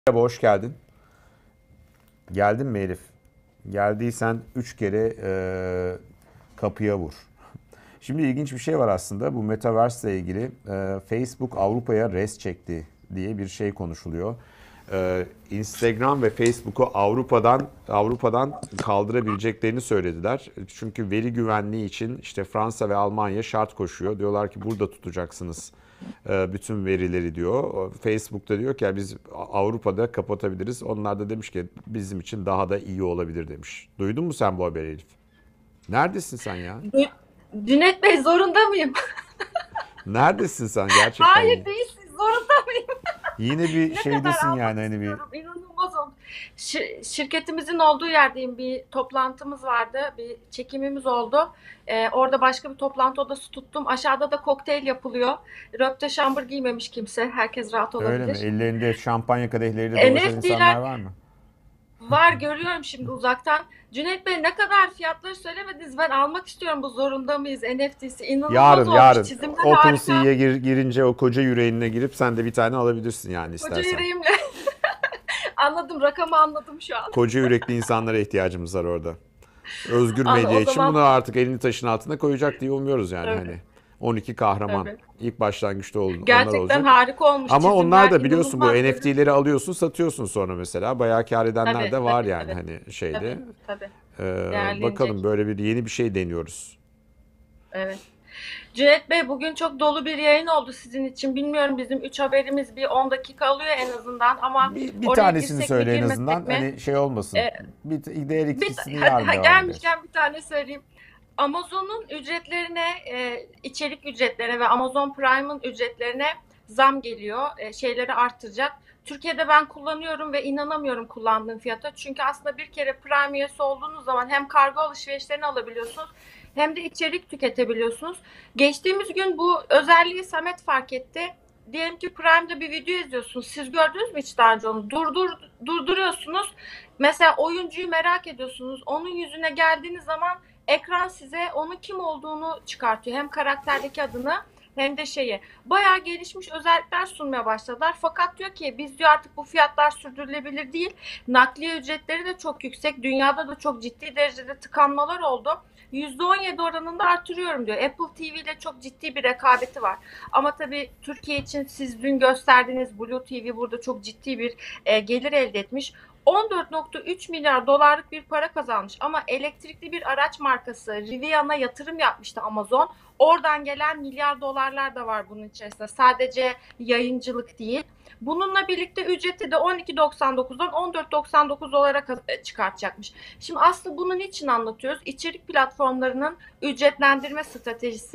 Merhaba, hoş geldin. Geldin mi Elif? Geldiysen 3 kere kapıya vur. Şimdi ilginç bir şey var aslında. Bu Metaverse ile ilgili Facebook Avrupa'ya res çekti diye bir şey konuşuluyor. Instagram ve Facebook'u Avrupa'dan kaldırabileceklerini söylediler. Çünkü veri güvenliği için işte Fransa ve Almanya şart koşuyor. Diyorlar ki burada tutacaksınız bütün verileri diyor. Facebook da diyor ki ya biz Avrupa'da kapatabiliriz. Onlar da demiş ki bizim için daha da iyi olabilir demiş. Duydun mu sen bu haberi Elif? Neredesin sen ya? Cüneyt Bey zorunda mıyım? Neredesin sen gerçekten ya? Hayır değilsin zorunda mıyım? Yine bir Ne kadar şeydesin yani almak hani bir istiyorum. İnanılmaz oldu. Şirketimizin olduğu yerdeyim. Bir toplantımız vardı. Bir çekimimiz oldu. Orada başka bir toplantı odası tuttum. Aşağıda da kokteyl yapılıyor. Röpte şambır giymemiş kimse. Herkes rahat öyle mi? olabilir. Ellerinde şampanya kadehleriyle dolaşan insanlar NFT'ler var mı? var görüyorum şimdi uzaktan. Cüneyt Bey ne kadar fiyatları söylemediniz. Ben almak istiyorum bu zorunda mıyız NFT'si. İnanılmaz olmuş. Yarın Çizimler harika. OpenSea'ye girince o koca yüreğine girip sen de bir tane alabilirsin yani Koca istersen. yüreğimle. Anladım, rakamı anladım şu an. Koca yürekli insanlara ihtiyacımız var orada. Özgür Anladım. medya O için bunu zaman artık elini taşın altına koyacak diye umuyoruz yani tabii, hani. 12 kahraman. tabii. İlk başlangıçta onlar Gerçekten olacak. harika olmuş. Ama onlar Çizimler da biliyorsun bu inanılmaz dedim. NFT'leri alıyorsun, satıyorsun sonra mesela. Bayağı kâr edenler Tabii, de var tabii, yani tabii, hani şeyde. tabii, tabii. Bakalım Değerlenecek. böyle bir yeni bir şey deniyoruz. Evet. Cüneyt Bey bugün çok dolu bir yayın oldu sizin için. Bilmiyorum bizim 3 haberimiz bir 10 dakika alıyor en azından ama Bir oraya tanesini girsek mi söyle en girmesek azından mi? hani şey olmasın. Ee, Diğer bir, ikisini yarın hadi devam ederiz. gelmişken bir tane söyleyeyim. Amazon'un ücretlerine, içerik ücretlerine ve Amazon Prime'ın ücretlerine zam geliyor. Şeyleri arttıracak. Türkiye'de ben kullanıyorum ve inanamıyorum kullandığım fiyata. Çünkü aslında bir kere Prime üyesi olduğunuz zaman hem kargo alışverişlerini alabiliyorsunuz hem de içerik tüketebiliyorsunuz. Geçtiğimiz gün bu özelliği Samet fark etti. Diyelim ki Prime'da bir video izliyorsunuz. Siz gördünüz mü hiç daha önce onu? Durduruyorsunuz. Mesela oyuncuyu merak ediyorsunuz. Onun yüzüne geldiğiniz zaman ekran size onun kim olduğunu çıkartıyor. Hem karakterdeki adını hem de şeyi. Bayağı gelişmiş özellikler sunmaya başladılar. Fakat diyor ki biz diyor artık bu fiyatlar sürdürülebilir değil. Nakliye ücretleri de çok yüksek. Dünyada da çok ciddi derecede tıkanmalar oldu. %17 oranında artırıyorum diyor. Apple TV ile çok ciddi bir rekabeti var. Ama tabii Türkiye için siz dün gösterdiğiniz Blue TV burada çok ciddi bir gelir elde etmiş. 14,3 milyar dolarlık bir para kazanmış ama elektrikli bir araç markası Rivian'a yatırım yapmıştı Amazon. Oradan gelen milyar dolarlar da var bunun içerisinde. Sadece yayıncılık değil. Bununla birlikte ücreti de 12,99'dan 14,99 dolara çıkartacakmış. Şimdi aslında bunun için anlatıyoruz. İçerik platformlarının ücretlendirme stratejisi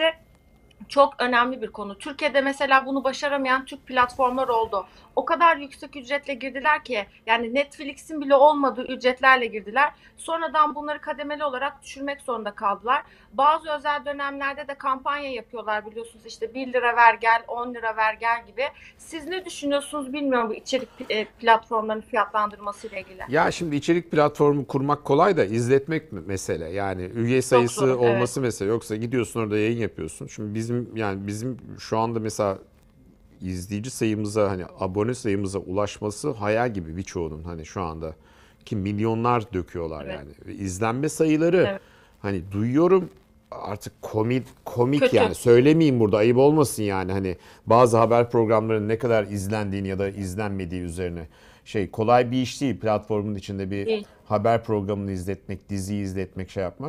çok önemli bir konu. Türkiye'de mesela bunu başaramayan Türk platformlar oldu. O kadar yüksek ücretle girdiler ki yani Netflix'in bile olmadığı ücretlerle girdiler. Sonradan bunları kademeli olarak düşürmek zorunda kaldılar. Bazı özel dönemlerde de kampanya yapıyorlar biliyorsunuz işte 1 lira ver gel 10 lira ver gel gibi. Siz ne düşünüyorsunuz bilmiyorum bu içerik platformlarının fiyatlandırması ile ilgili. Ya şimdi içerik platformu kurmak kolay da izletmek mesele. Yani üye Çok sayısı zor, evet. olması mesele. Yoksa gidiyorsun orada yayın yapıyorsun. Şimdi bizim şu anda mesela izleyici sayımıza hani abone sayımıza ulaşması hayal gibi birçoğunun hani şu anda ki milyonlar döküyorlar Evet. yani. Ve İzlenme sayıları Evet. hani duyuyorum artık komik Kötü. yani söylemeyeyim burada ayıp olmasın yani hani bazı haber programlarının ne kadar izlendiğini ya da izlenmediği üzerine şey kolay bir iş değil platformun içinde bir Değil. haber programını izletmek, diziyi izletmek şey yapmak.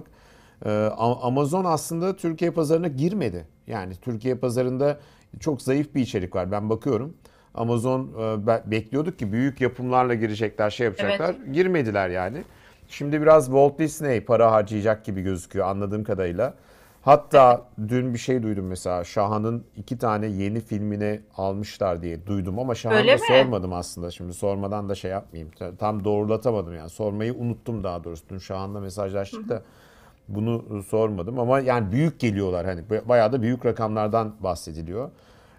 Amazon aslında Türkiye pazarına girmedi. Yani Türkiye pazarında çok zayıf bir içerik var. Ben bakıyorum. Amazon bekliyorduk ki büyük yapımlarla girecekler, şey Evet. yapacaklar. Girmediler yani. Şimdi biraz Walt Disney para harcayacak gibi gözüküyor anladığım kadarıyla. Evet. Hatta dün bir şey duydum mesela. Şahan'ın 2 tane yeni filmini almışlar diye duydum ama Şahan'ı Öyle da mi? sormadım aslında. Şimdi sormadan da şey yapmayayım. Tam doğrulatamadım yani. Sormayı unuttum daha doğrusu. Dün Şahan'la Hı mesajlaştık hı. da bunu sormadım ama yani büyük geliyorlar hani bayağı da büyük rakamlardan bahsediliyor.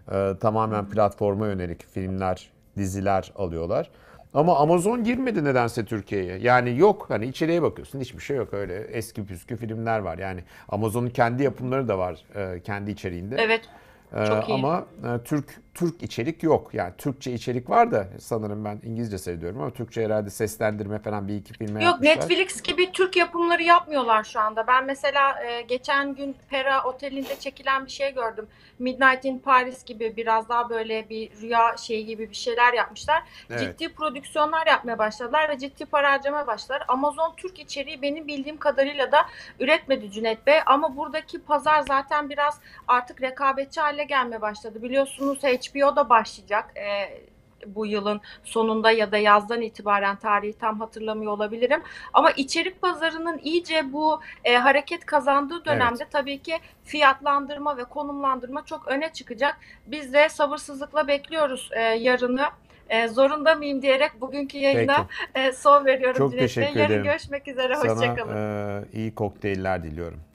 Hı Tamamen hı. platforma yönelik filmler, diziler alıyorlar. Ama Amazon girmedi nedense Türkiye'ye. Yani yok hani içeriye bakıyorsun hiçbir şey yok öyle eski püskü filmler var. Yani Amazon'un kendi yapımları da var kendi içeriğinde. Evet. Çok iyi. Ama Türk içerik yok. Yani Türkçe içerik var da sanırım ben İngilizce seyrediyorum ama Türkçe herhalde seslendirme falan bir iki filme Yok, yapmışlar. Netflix gibi Türk yapımları yapmıyorlar şu anda. Ben mesela geçen gün Pera Oteli'nde çekilen bir şey gördüm. Midnight in Paris gibi biraz daha böyle bir rüya şeyi gibi bir şeyler yapmışlar. Evet. Ciddi prodüksiyonlar yapmaya başladılar ve ciddi para harcamaya başladılar. Amazon Türk içeriği benim bildiğim kadarıyla da üretmedi Cüneyt Bey. Ama buradaki pazar zaten biraz artık rekabetçi hale gelmeye başladı. Biliyorsunuz HBO da başlayacak. Bu yılın sonunda ya da yazdan itibaren, tarihi tam hatırlamıyor olabilirim. Ama içerik pazarının iyice bu hareket kazandığı Evet. dönemde tabii ki fiyatlandırma ve konumlandırma çok öne çıkacak. Biz de sabırsızlıkla bekliyoruz yarını. Zorunda mıyım diyerek bugünkü yayına Peki. son veriyorum Çok Cüneyt Bey. teşekkür Yarın ederim. görüşmek üzere. Sana Hoşçakalın. iyi kokteyller diliyorum.